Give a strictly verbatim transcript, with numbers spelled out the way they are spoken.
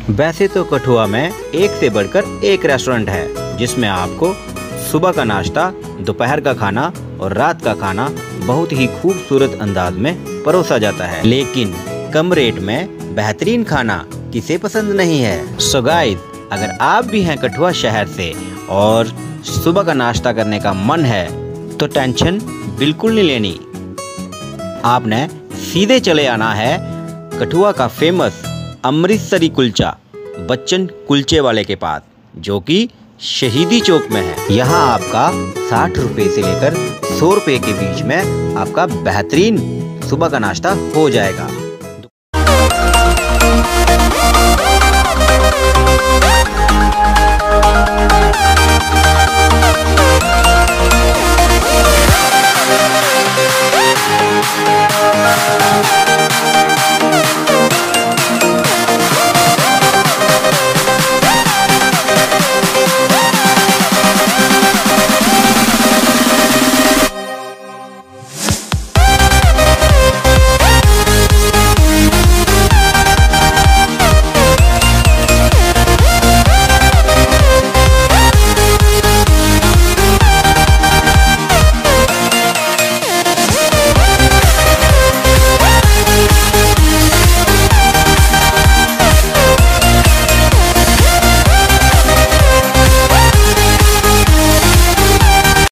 वैसे तो कठुआ में एक से बढ़कर एक रेस्टोरेंट है, जिसमें आपको सुबह का नाश्ता, दोपहर का खाना और रात का खाना बहुत ही खूबसूरत अंदाज में परोसा जाता है। लेकिन कम रेट में बेहतरीन खाना किसे पसंद नहीं है। सो गाइस, अगर आप भी हैं कठुआ शहर से और सुबह का नाश्ता करने का मन है तो टेंशन बिल्कुल नहीं लेनी। आपने सीधे चले आना है कठुआ का फेमस अमृतसरी कुलचा बच्चन कुलचे वाले के पास, जो कि शहीदी चौक में है। यहाँ आपका साठ रुपए से लेकर सौ रुपए के बीच में आपका बेहतरीन सुबह का नाश्ता हो जाएगा।